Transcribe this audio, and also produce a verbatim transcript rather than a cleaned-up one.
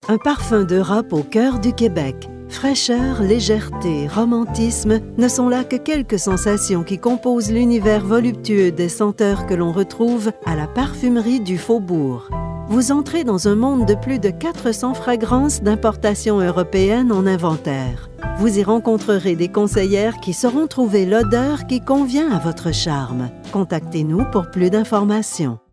Un parfum d'Europe au cœur du Québec. Fraîcheur, légèreté, romantisme ne sont là que quelques sensations qui composent l'univers voluptueux des senteurs que l'on retrouve à la parfumerie du Faubourg. Vous entrez dans un monde de plus de quatre cents fragrances d'importation européenne en inventaire. Vous y rencontrerez des conseillères qui sauront trouver l'odeur qui convient à votre charme. Contactez-nous pour plus d'informations.